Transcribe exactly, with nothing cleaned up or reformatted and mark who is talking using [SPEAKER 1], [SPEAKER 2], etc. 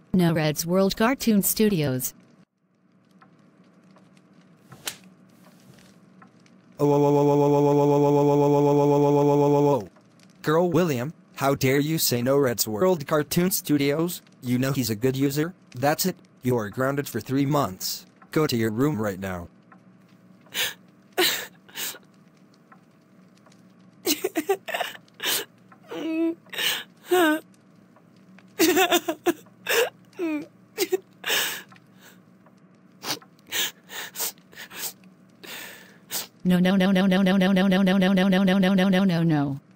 [SPEAKER 1] No Red's World Cartoon Studios.
[SPEAKER 2] Girl William, how dare you say No Red's World Cartoon Studios? You know he's a good user. That's it. You are grounded for three months. Go to your room right now.
[SPEAKER 1] No, no, no, no, no, no, no, no, no, no, no, no, no, no, no, no, no, no, no.